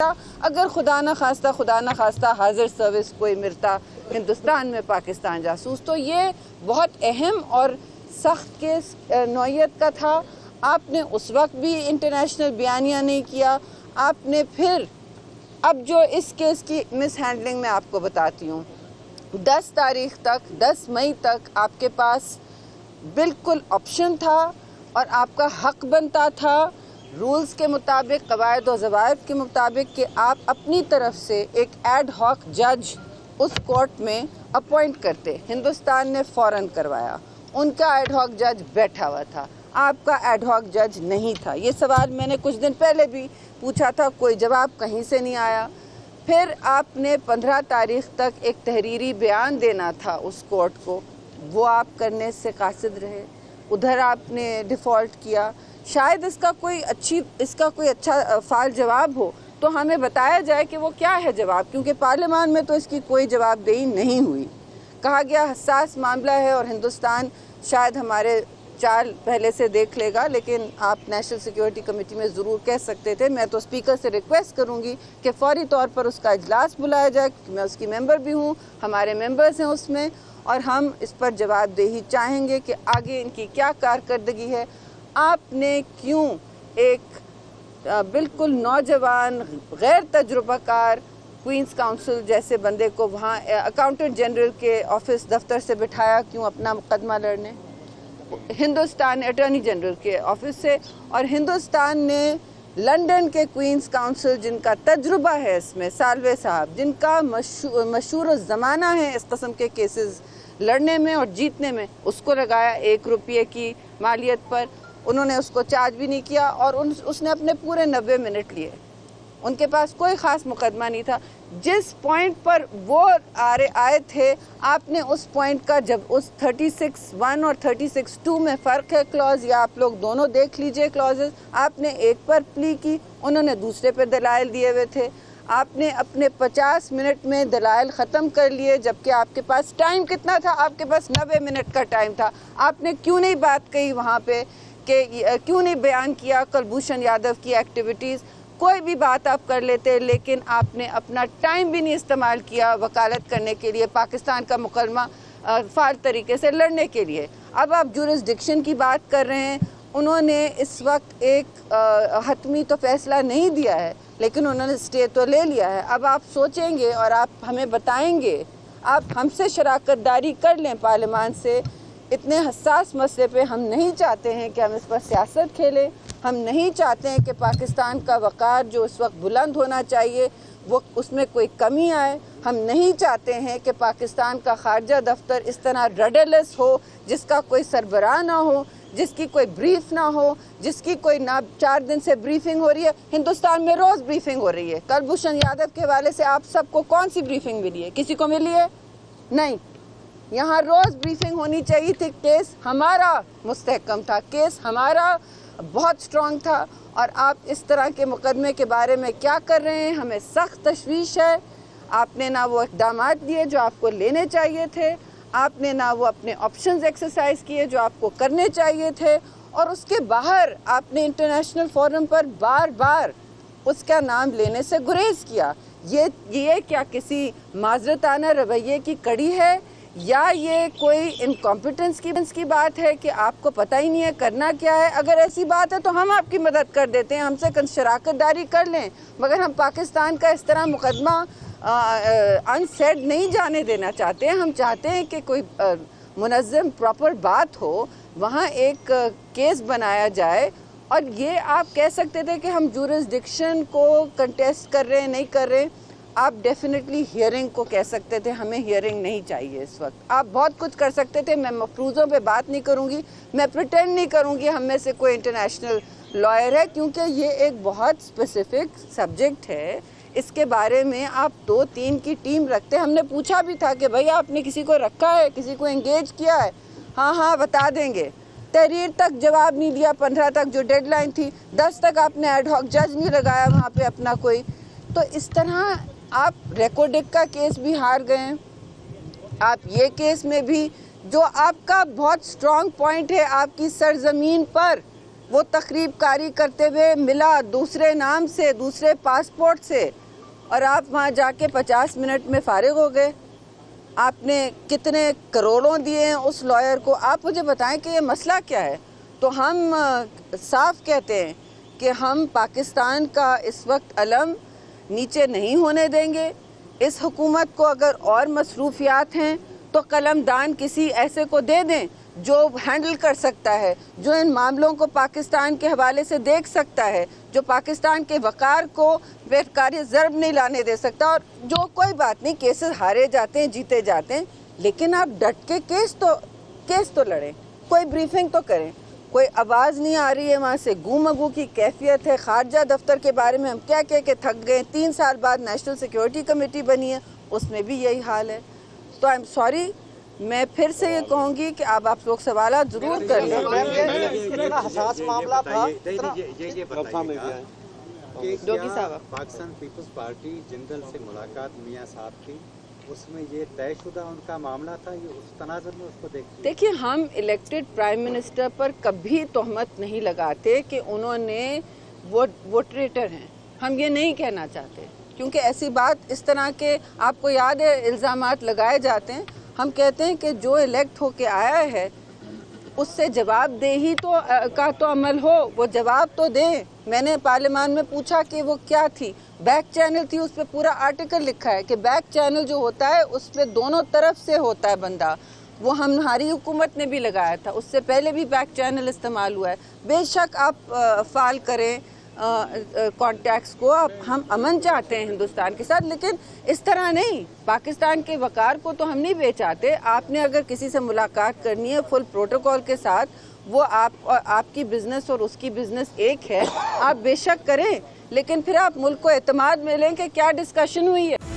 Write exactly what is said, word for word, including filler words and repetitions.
ملتا اگر خدا نہ خواستہ خدا نہ خواستہ حاضر سروس کوئی ملتا ہندوستان میں پاکستان جاسوس. تو یہ بہت اہم اور سخت کیس نوعیت کا تھا. آپ نے اس وقت بھی انٹرنیشنل بیانیہ نہیں کیا. آپ نے پھر اب جو اس کیس کی مس ہینڈلنگ میں آپ کو بتاتی ہوں، دس تاریخ تک دس مئی تک آپ کے پاس بالکل آپشن تھا اور آپ کا حق بنتا تھا رولز کے مطابق، قواعد و ضوابط کے مطابق، کہ آپ اپنی طرف سے ایک ایڈ ہاک جج اس کورٹ میں اپوائنٹ کرتے. ہندوستان نے فوراً کروایا. ان کا ایڈ ہاک جج بیٹھا ہوا تھا، آپ کا ایڈ ہاک جج نہیں تھا. یہ سوال میں نے کچھ دن پہلے بھی پوچھا تھا، کوئی جواب کہیں سے نہیں آیا. پھر آپ نے پندرہ تاریخ تک ایک تحریری بیان دینا تھا اس کورٹ کو، وہ آپ کرنے سے قاصد رہے. ادھر آپ نے ڈیفالٹ کیا. شاید اس کا کوئی اچھی اس کا کوئی اچھا فعال جواب ہو تو ہمیں بتایا جائے کہ وہ کیا ہے جواب، کیونکہ پارلیمان میں تو اس کی کوئی جواب دہی نہیں ہوئی. کہا گیا حساس معاملہ ہے اور ہندوستان شاید ہمارے چال پہلے سے دیکھ لے گا، لیکن آپ نیشنل سیکیورٹی کمیٹی میں ضرور کہہ سکتے تھے. میں تو اسپیکر سے ریکویسٹ کروں گی کہ فوری طور پر اس کا اجلاس بلایا جائے، کیونکہ میں اس کی ممبر بھی ہوں، ہمارے ممبرز ہیں اس میں، اور ہم اس پر جواب دہی چاہیں گے کہ آگے ان کی کیا کارکردگی ہے. آپ نے کیوں ایک بالکل نوجوان غیر تجربہ کار کوئنس کاؤنسل جیسے بندے کو وہاں اکاؤنٹنٹ جنرل کے آفس دفتر سے بٹھایا کیوں اپنا مقدمہ لڑنے؟ ہندوستان اٹارنی جنرل کے آفس سے، اور ہندوستان نے لنڈن کے کوئنس کاؤنسل جن کا تجربہ ہے اس میں، سالوے صاحب، جن کا مشہور الزمانہ ہے اس قسم کے کیسز لڑنے میں اور جیتنے میں، اس کو لگایا ایک روپیے کی مالیت پر. انہوں نے اس کو چارج بھی نہیں کیا اور اس نے اپنے پورے نوے منٹ لیے. ان کے پاس کوئی خاص مقدمہ نہیں تھا. جس پوائنٹ پر وہ آئے تھے، آپ نے اس پوائنٹ کا، جب اس تھرٹی سکس ون اور تھرٹی سکس ٹو میں فرق ہے کلوز، یا آپ لوگ دونوں دیکھ لیجئے کلوزز، آپ نے ایک پر پلی کی، انہوں نے دوسرے پہ دلائل دیے ہوئے تھے. آپ نے اپنے پچاس منٹ میں دلائل ختم کر لیے، جبکہ آپ کے پاس ٹائم کتنا تھا؟ آپ کے پاس نوے منٹ کا ٹائم تھا. آپ نے کیوں نہیں بات کہی وہاں پہ، کہ کیوں نہیں بیان کیا کلبھوشن یادو کی ایکٹیویٹیز؟ کوئی بھی بات آپ کر لیتے، لیکن آپ نے اپنا ٹائم بھی نہیں استعمال کیا وکالت کرنے کے لیے، پاکستان کا مکالمہ فعال طریقے سے لڑنے کے لیے. اب آپ جورسڈکشن کی بات کر رہے ہیں. انہوں نے اس وقت ایک حتمی تو فیصلہ نہیں دیا ہے، لیکن انہوں نے اسٹے تو لے لیا ہے. اب آپ سوچیں گے اور آپ ہمیں بتائیں گے، آپ ہم سے شراکت داری کر لیں پارلیمان سے. اتنے حساس مسئلے پہ ہم نہیں چاہتے ہیں کہ ہم اس پر سیاست کھیلیں. ہم نہیں چاہتے ہیں کہ پاکستان کا وقار جو اس وقت بلند ہونا چاہیے وہ اس میں کوئی کمی آئے. ہم نہیں چاہتے ہیں کہ پاکستان کا خارجہ دفتر اس طرح رڈرلیس ہو، جس کا کوئی سربراہ نہ ہو، جس کی کوئی بریف نہ ہو، جس کی کوئی نہ چار دن سے بریفنگ ہو رہی ہے. ہندوستان میں روز بریفنگ ہو رہی ہے. کلبھوشن یادو کے حوالے سے آپ سب کو کون سی بریفنگ ملی ہے؟ کسی کو ملی ہے؟ نہیں. یہاں روز بریفنگ ہونی چاہیے تھی. کیس ہمارا مستحکم تھا، کیس ہمارا بہت سٹرونگ تھا، اور آپ اس طرح کے مقدمے کے بارے میں کیا کر رہے ہیں؟ ہمیں سخت تشویش ہے. آپ نے نہ وہ اقدامات لیے جو آپ کو لینے چاہیے تھے، آپ نے نہ وہ اپنے آپشنز ایکسرسائز کیے جو آپ کو کرنے چاہیے تھے، اور اس کے باہر آپ نے انٹرنیشنل فورم پر بار بار اس کا نام لینے سے گریز کیا. یہ یہ کیا کسی معذرتانہ رویے کی کڑی ہے، یا یہ کوئی انکمپیٹنس کی بات ہے کہ آپ کو پتہ ہی نہیں ہے کرنا کیا ہے؟ اگر ایسی بات ہے تو ہم آپ کی مدد کر دیتے ہیں، ہم سے شراکت داری کر لیں، مگر ہم پاکستان کا اس طرح مقدمہ انسیڈ نہیں جانے دینا چاہتے. ہم چاہتے ہیں کہ کوئی منظم پراپر بات ہو، وہاں ایک کیس بنایا جائے. اور یہ آپ کہہ سکتے تھے کہ ہم جورسڈکشن کو کنٹیسٹ کر رہے ہیں، نہیں کر رہے. آپ ڈیفینیٹلی ہیئرنگ کو کہہ سکتے تھے، ہمیں ہیئرنگ نہیں چاہیے اس وقت. آپ بہت کچھ کر سکتے تھے. میں مفروضوں پہ بات نہیں کروں گی، میں پریٹینڈ نہیں کروں گی ہم میں سے کوئی انٹرنیشنل لائر ہے، کیونکہ یہ ایک بہت اسپیسیفک سبجیکٹ ہے. اس کے بارے میں آپ دو تین کی ٹیم رکھتے. ہم نے پوچھا بھی تھا کہ بھائی آپ نے کسی کو رکھا ہے، کسی کو انگیج کیا ہے؟ ہاں ہاں بتا دیں گے. تحریر تک جواب نہیں دیا، پندرہ تک جو ڈیڈ لائن تھی، دس تک آپ نے ایڈ ہاک جج نہیں لگایا وہاں پہ اپنا کوئی. تو اس طرح آپ ریکارڈک کا کیس بھی ہار گئے. آپ یہ کیس میں بھی جو آپ کا بہت سٹرونگ پوائنٹ ہے آپ کی سرزمین پر، وہ تقریب کاری کرتے ہوئے ملا دوسرے نام سے، دوسرے پاسپورٹ سے، اور آپ وہاں جا کے پچاس منٹ میں فارغ ہو گئے. آپ نے کتنے کروڑوں دیے ہیں اس لائر کو. آپ مجھے بتائیں کہ یہ مسئلہ کیا ہے. تو ہم صاف کہتے ہیں کہ ہم پاکستان کا اس وقت علم نیچے نہیں ہونے دیں گے. اس حکومت کو اگر اور مصروفیات ہیں تو قلم دان کسی ایسے کو دے دیں جو ہینڈل کر سکتا ہے، جو ان معاملوں کو پاکستان کے حوالے سے دیکھ سکتا ہے، جو پاکستان کے وقار کو بیکاری ضرب نہیں لانے دے سکتا. اور جو کوئی بات نہیں، کیسز ہارے جاتے ہیں، جیتے جاتے ہیں، لیکن آپ ڈٹ کے کیس تو کیس تو لڑیں، کوئی بریفنگ تو کریں. کوئی آواز نہیں آ رہی ہے وہاں سے. گو مگو کی کیفیت ہے. خارجہ دفتر کے بارے میں ہم کیا کہہ کے تھک گئے. تین سال بعد نیشنل سیکیورٹی کمیٹی بنی ہے، اس میں بھی یہی حال ہے. تو آئی ایم سوری، میں پھر سے یہ کہوں گی کہ اب آپ لوگ سوالات ضرور کر لیں. حساس معاملہ تھا. پاکستان پیپلز پارٹی جنرل سے ملاقات میاں صاحب کی، اس میں یہ طے شدہ ان کا معاملہ تھا، یہ اس تناظر میں اس کو دیکھتے. دیکھیے، ہم الیکٹڈ پرائم منسٹر پر کبھی تہمت نہیں لگاتے کہ انہوں نے وہ ٹریٹر ہیں. ہم یہ نہیں کہنا چاہتے، کیونکہ ایسی بات اس طرح کے آپ کو یاد ہے الزامات لگائے جاتے ہیں. ہم کہتے ہیں کہ جو الیکٹ ہو کے آیا ہے اس سے جواب دہی تو کا تو عمل ہو، وہ جواب تو دیں. میں نے پارلیمان میں پوچھا کہ وہ کیا تھی. بیک چینل تھی، اس پہ پورا آرٹیکل لکھا ہے کہ بیک چینل جو ہوتا ہے اس پہ دونوں طرف سے ہوتا ہے بندہ. وہ ہماری حکومت نے بھی لگایا تھا، اس سے پہلے بھی بیک چینل استعمال ہوا ہے. بے شک آپ فال کریں کانٹیکٹس کو. آپ ہم امن چاہتے ہیں ہندوستان کے ساتھ، لیکن اس طرح نہیں. پاکستان کے وقار کو تو ہم نہیں بیچاتے. آپ نے اگر کسی سے ملاقات کرنی ہے فل پروٹوکول کے ساتھ، وہ آپ آپ کی بزنس اور اس کی بزنس ایک ہے، آپ بے شک کریں، لیکن پھر آپ ملک کو اعتماد میں لیں کہ کیا ڈسکشن ہوئی ہے.